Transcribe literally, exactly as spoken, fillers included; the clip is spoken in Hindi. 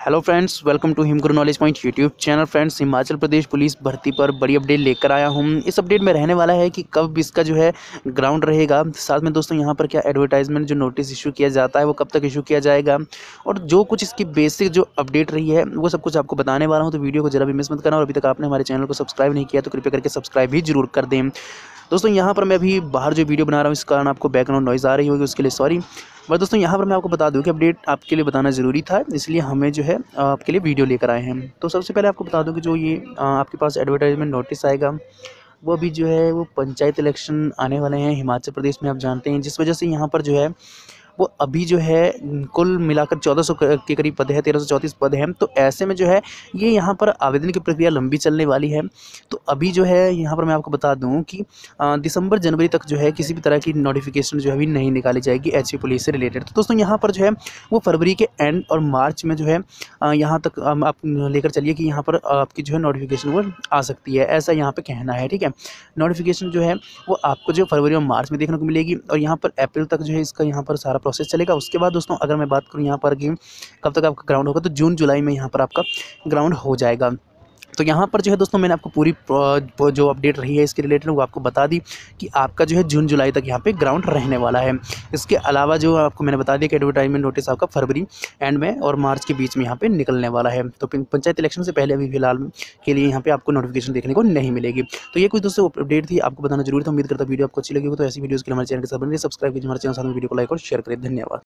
Hello friends, welcome to Himguru knowledge point YouTube channel. Friends, Himachal Pradesh police भर्ती पर बड़ी अपडेट लेकर आया हूँ। इस अपडेट में रहने वाला है कि कब इसका जो है ग्राउंड रहेगा, साथ में दोस्तों यहाँ पर क्या एडवर्टाइजमेंट जो नोटिस इशू किया जाता है वो कब तक इशू किया जाएगा, और जो कुछ इसकी बेसिक जो अपडेट रही है वो सब कुछ आपको बताने वाला हूँ। तो वीडियो को जरा भी मिस मत करना, और अभी तक आपने हमारे चैनल को सब्सक्राइब नहीं किया तो कृपया करके सब्सक्राइब भी जरूर कर दें। दोस्तों यहाँ पर मैं अभी बाहर जो वीडियो बना रहा हूँ इस कारण आपको बैकग्राउंड नॉइज़ आ रही होगी, उसके लिए सॉरी। बट दोस्तों यहाँ पर मैं आपको बता दूं कि अपडेट आपके लिए बताना ज़रूरी था, इसलिए हमें जो है आपके लिए वीडियो लेकर आए हैं। तो सबसे पहले आपको बता दूं कि जो ये आपके पास एडवर्टाइजमेंट नोटिस आएगा वो अभी जो है वो पंचायत इलेक्शन आने वाले हैं हिमाचल प्रदेश में, आप जानते हैं, जिस वजह से यहाँ पर जो है वो अभी जो है कुल मिलाकर चौदह सौ के करीब पद है, तेरह सौ चौंतीस पद हैं। तो ऐसे में जो है ये यहाँ पर आवेदन की प्रक्रिया लंबी चलने वाली है। तो अभी जो है यहाँ पर मैं आपको बता दूँ कि दिसंबर जनवरी तक जो है किसी भी तरह की नोटिफिकेशन जो है अभी नहीं निकाली जाएगी एचपी पुलिस से रिलेटेड। तो दोस्तों यहाँ पर जो है वो फरवरी के एंड और मार्च में जो है यहाँ तक आप लेकर चलिए कि यहाँ पर आपकी जो है नोटिफिकेशन वो आ सकती है, ऐसा यहाँ पर कहना है। ठीक है, नोटिफिकेशन जो है वो आपको जो फरवरी और मार्च में देखने को मिलेगी, और यहाँ पर अप्रैल तक जो है इसका यहाँ पर सारा प्रोसेस चलेगा। उसके बाद दोस्तों अगर मैं बात करूँ यहाँ पर कि कब तक आपका ग्राउंड होगा, तो जून जुलाई में यहाँ पर आपका ग्राउंड हो जाएगा। तो यहाँ पर जो है दोस्तों मैंने आपको पूरी जो अपडेट रही है इसके रिलेटेड वो आपको बता दी कि आपका जो है जून जुलाई तक यहाँ पे ग्राउंड रहने वाला है। इसके अलावा जो आपको मैंने बता दिया कि एडवर्टाइजमेंट नोटिस आपका फरवरी एंड में और मार्च के बीच में यहाँ पे निकलने वाला है। तो पंचायत इलेक्शन से पहले अभी फिलहाल के लिए यहाँ पे आपको नोटिफिकेशन देखने को नहीं मिलेगी। तो ये कुछ दोस्तों अपडेट थी, आपको बताना जरूरी था। उम्मीद करता वीडियो आपको अच्छी लगी हो, तो ऐसी वीडियोज़ के लिए हमारे चैनल के साथ बनिए, सब्सक्राइब कीजिए हमारे चैनल, साथ में वीडियो को लाइक और शेयर करें। धन्यवाद।